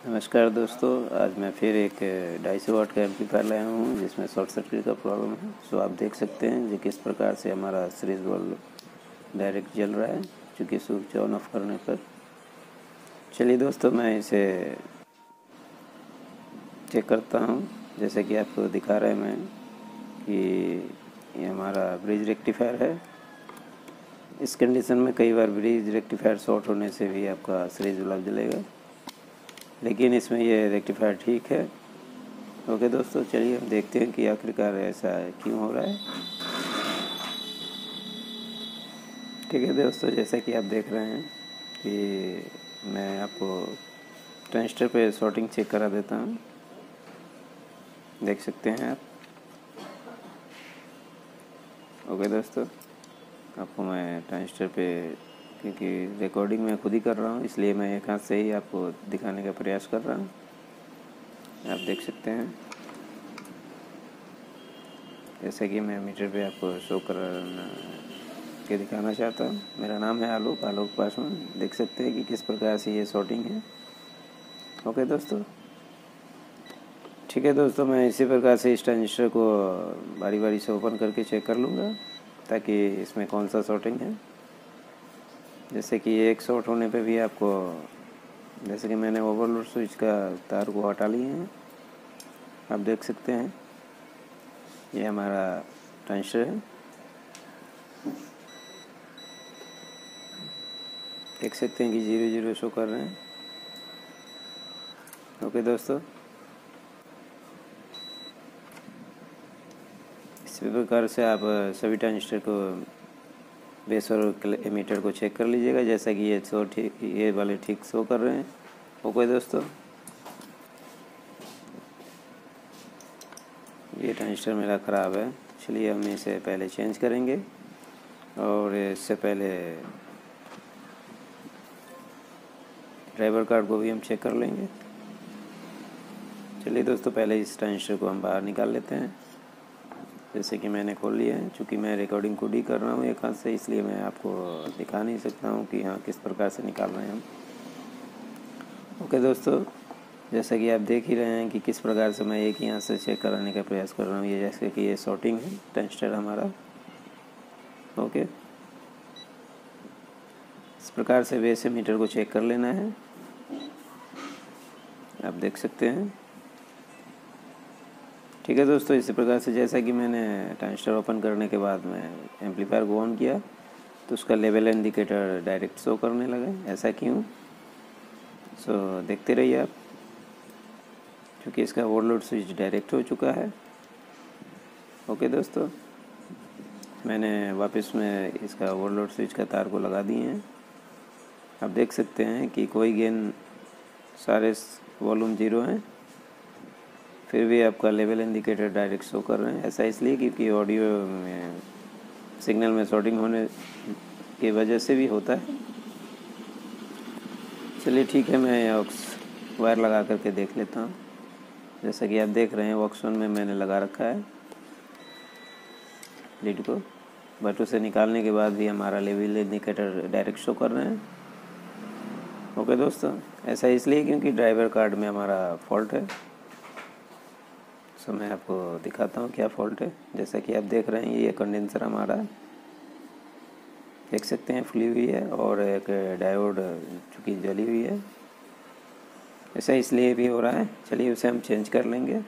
नमस्कार दोस्तों, आज मैं फिर एक 250 वाट का एम्पलीफायर लाया हूँ जिसमें शॉर्ट सर्किट का प्रॉब्लम है। सो आप देख सकते हैं कि किस प्रकार से हमारा सीरीज बल्ब डायरेक्ट जल रहा है, चूँकि स्विच ऑन ऑफ करने पर। चलिए दोस्तों, मैं इसे चेक करता हूँ। जैसे कि आपको दिखा रहे हैं मैं कि ये हमारा ब्रिज रेक्टिफायर है। इस कंडीशन में कई बार ब्रिज रेक्टिफायर शॉर्ट होने से भी आपका सीरीज बल्ब जलेगा, लेकिन इसमें ये रेक्टिफायर ठीक है। ओके दोस्तों, चलिए हम देखते हैं कि आखिरकार ऐसा क्यों हो रहा है। ठीक है दोस्तों, जैसा कि आप देख रहे हैं कि मैं आपको ट्रांजिस्टर पे शॉर्टिंग चेक करा देता हूँ। देख सकते हैं आप। ओके दोस्तों, आपको मैं ट्रांजिस्टर पे, क्योंकि रिकॉर्डिंग मैं खुद ही कर रहा हूँ, इसलिए मैं एक हाथ से ही आपको दिखाने का प्रयास कर रहा हूँ। आप देख सकते हैं, जैसे कि मैं मीटर पे आपको शो कर के दिखाना चाहता हूँ। मेरा नाम है आलोक पासवान। देख सकते हैं कि किस प्रकार से ये शॉर्टिंग है। ओके दोस्तों, ठीक है दोस्तों, मैं इसी प्रकार से इस ट्रांजिस्टर को बारी बारी से ओपन करके चेक कर लूँगा ताकि इसमें कौन सा शॉर्टिंग है। जैसे कि एक शॉर्ट होने पे भी आपको, जैसे कि मैंने ओवरलोड स्विच का तार को हटा लिए हैं। आप देख सकते हैं, ये हमारा ट्रांजिस्टर है। देख सकते हैं कि 0 0 शो कर रहे हैं। ओके दोस्तों, इसी प्रकार से आप सभी ट्रांजिस्टर को बेस और एमीटर को चेक कर लीजिएगा। जैसा कि ये वाले ठीक शो कर रहे हैं। ओके दोस्तों, ये ट्रांजिस्टर मेरा ख़राब है। चलिए हम इसे पहले चेंज करेंगे और इससे पहले ड्राइवर कार्ड को भी हम चेक कर लेंगे। चलिए दोस्तों, पहले इस ट्रांजिस्टर को हम बाहर निकाल लेते हैं। जैसे कि मैंने खोल लिया है। चूँकि मैं रिकॉर्डिंग खुद ही कर रहा हूँ एक हाथ से, इसलिए मैं आपको दिखा नहीं सकता हूँ कि हाँ किस प्रकार से निकाल रहे हैं हम। ओके दोस्तों, जैसा कि आप देख ही रहे हैं कि किस प्रकार से मैं एक ही हाथ से चेक कराने का प्रयास कर रहा हूँ। ये जैसे कि ये शॉर्टिंग है ट्रांजिस्टर हमारा। ओके, इस प्रकार से बेस मीटर को चेक कर लेना है। आप देख सकते हैं। ठीक है दोस्तों, इसी प्रकार से जैसा कि मैंने ट्रांजिस्टर ओपन करने के बाद मैं एम्पलीफायर को ऑन किया तो उसका लेवल इंडिकेटर डायरेक्ट शो करने लगा। ऐसा क्यों? सो देखते रहिए आप, क्योंकि इसका ओवरलोड स्विच डायरेक्ट हो चुका है। ओके दोस्तों, मैंने वापस में इसका ओवरलोड स्विच का तार को लगा दिए हैं। आप देख सकते हैं कि कोई गेन, सारे वॉल्यूम 0 हैं, फिर भी आपका लेवल इंडिकेटर डायरेक्ट शो कर रहे हैं। ऐसा इसलिए क्योंकि ऑडियो में सिग्नल में शॉर्टिंग होने की वजह से भी होता है। चलिए ठीक है, मैं ऑक्स वायर लगा करके देख लेता हूँ। जैसा कि आप देख रहे हैं, ऑक्स 1 में मैंने लगा रखा है लीड को। बटू से निकालने के बाद भी हमारा लेवल इंडिकेटर डायरेक्ट शो कर रहे हैं। ओके दोस्तों, ऐसा इसलिए क्योंकि ड्राइवर कार्ड में हमारा फॉल्ट है। सो मैं आपको दिखाता हूँ क्या फॉल्ट है। जैसा कि आप देख रहे हैं, ये कंडेंसर हमारा देख सकते हैं फुली हुई है और एक डायोड चूँकि जली हुई है। ऐसा इसलिए भी हो रहा है। चलिए उसे हम चेंज कर लेंगे।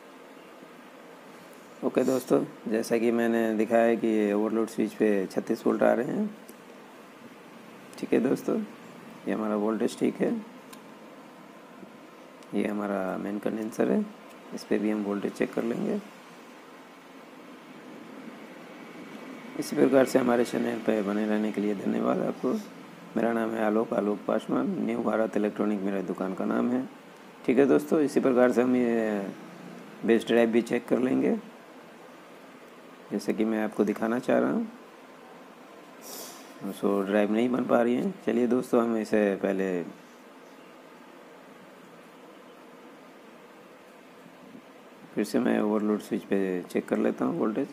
ओके दोस्तों, जैसा कि मैंने दिखाया कि ओवरलोड स्विच पे 36 वोल्ट आ रहे हैं। ठीक है दोस्तों, ये हमारा वोल्टेज ठीक है। ये हमारा मेन कंडेंसर है, इस पर भी हम वोल्टेज चेक कर लेंगे। इसी प्रकार से हमारे चैनल पर बने रहने के लिए धन्यवाद आपको। मेरा नाम है आलोक पासवान। न्यू भारत इलेक्ट्रॉनिक मेरा दुकान का नाम है। ठीक है दोस्तों, इसी प्रकार से हम ये बेस ड्राइव भी चेक कर लेंगे, जैसे कि मैं आपको दिखाना चाह रहा हूँ। सो ड्राइव नहीं बन पा रही है। चलिए दोस्तों, हम इसे पहले फिर से मैं ओवरलोड स्विच पे चेक कर लेता हूँ वोल्टेज,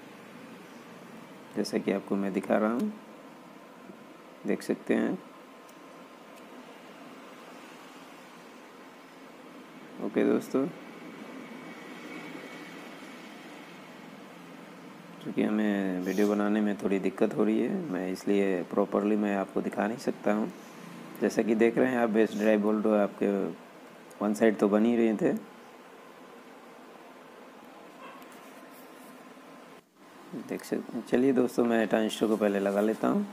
जैसा कि आपको मैं दिखा रहा हूँ। देख सकते हैं। ओके दोस्तों, क्योंकि हमें वीडियो बनाने में थोड़ी दिक्कत हो रही है, मैं इसलिए प्रॉपरली मैं आपको दिखा नहीं सकता हूँ। जैसा कि देख रहे हैं आप, बेस ड्राइव बोल्ट आपके वन साइड तो बन ही रहे थे। देख सकते हैं। चलिए दोस्तों, मैं ट्रांजिस्टर को पहले लगा लेता हूँ।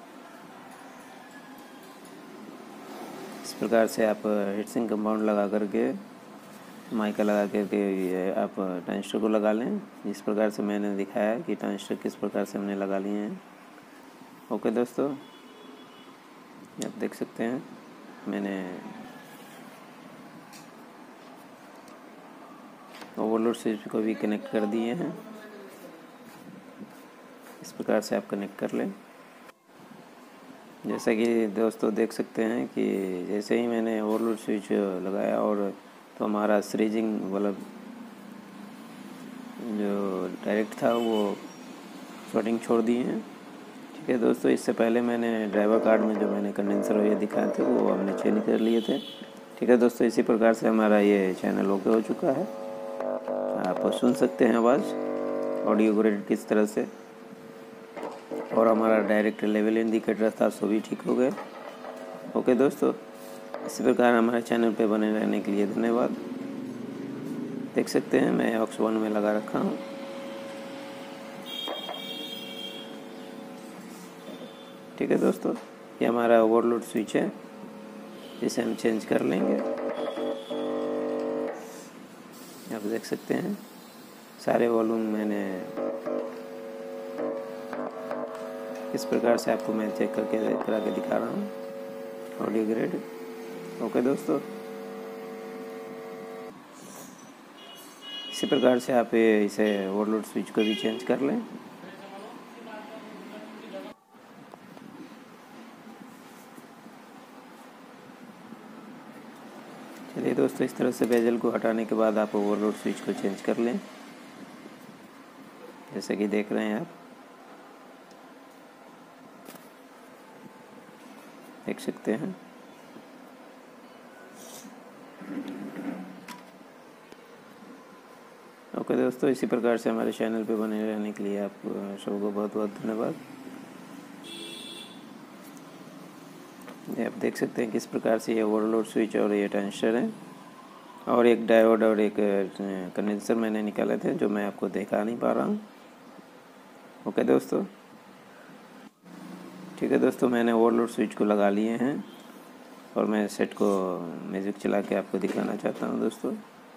इस प्रकार से आप हीटसिंक कंपाउंड लगा करके, माइका लगा करके आप ट्रांजिस्टर को लगा लें। इस प्रकार से मैंने दिखाया कि ट्रांजिस्टर किस प्रकार से हमने लगा लिए हैं। ओके दोस्तों, आप देख सकते हैं मैंने ओवरलोड स्विच को भी कनेक्ट कर दिए हैं। इस प्रकार से आप कनेक्ट कर लें। जैसा कि दोस्तों देख सकते हैं कि जैसे ही मैंने ओवरलोड स्विच लगाया और तो हमारा सीरीजिंग बल्ब जो डायरेक्ट था वो शॉर्टिंग छोड़ दिए हैं। ठीक है दोस्तों, इससे पहले मैंने ड्राइवर कार्ड में जो मैंने कंडेंसर ये दिखाए थे वो हमने चेंज कर लिए थे। ठीक है दोस्तों, इसी प्रकार से हमारा ये चैनल ओके हो चुका है। आप सुन सकते हैं आवाज़ ऑडियो ग्रेड किस तरह से, और हमारा डायरेक्ट लेवल इंडिकेटर था सो भी ठीक हो गए। ओके दोस्तों, इसी प्रकार हमारे चैनल पे बने रहने के लिए धन्यवाद। देख सकते हैं मैं ऑक्स 1 में लगा रखा हूँ। ठीक है दोस्तों, ये हमारा ओवरलोड स्विच है, इसे हम चेंज कर लेंगे। आप देख सकते हैं सारे वॉल्यूम मैंने इस प्रकार से आपको मैं चेक करा के दिखा रहा हूँ, ऑडियो ग्रेड। ओके दोस्तों, इसी प्रकार से आप इसे ओवरलोड स्विच को भी चेंज कर लें। चलिए दोस्तों, इस तरह से बेजल को हटाने के बाद आप ओवरलोड स्विच को चेंज कर लें, जैसे कि देख रहे हैं आप देख सकते हैं। ओके दोस्तों, इसी प्रकार से हमारे चैनल पे बने रहने के लिए आप सबको बहुत बहुत धन्यवाद। ये आप देख सकते हैं किस प्रकार से ये ओवरलोड स्विच और ये ट्रांजिस्टर है, और एक डायोड और एक कंडेंसर मैंने निकाले थे जो मैं आपको दिखा नहीं पा रहा हूँ। ओके दोस्तों, ठीक है दोस्तों, मैंने ओवरलोड स्विच को लगा लिए हैं और मैं सेट को म्यूजिक चला के आपको दिखाना चाहता हूँ दोस्तों।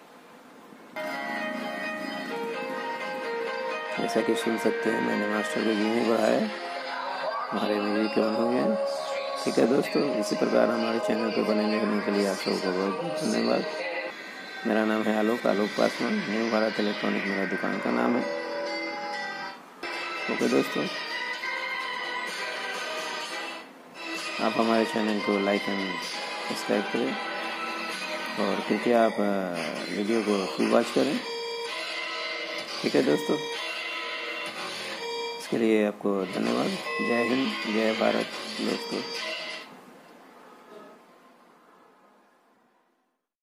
जैसा कि सुन सकते हैं मैंने मास्टर को यूँ ही बढ़ाया, हमारे म्यूजिक ऑन हो गया। ठीक है दोस्तों, इसी प्रकार हमारे चैनल पर बने रहने के लिए आप सबको बहुत बहुत धन्यवाद। मेरा नाम है आलोक पासवान, न्यू भारत इलेक्ट्रॉनिक मेरा दुकान का नाम है। ओके दोस्तों, आप हमारे चैनल को लाइक एंड सब्सक्राइब करें और कृपया आप वीडियो को फुल वॉच करें। ठीक है दोस्तों, इसके लिए आपको धन्यवाद। जय हिंद, जय भारत दोस्तों।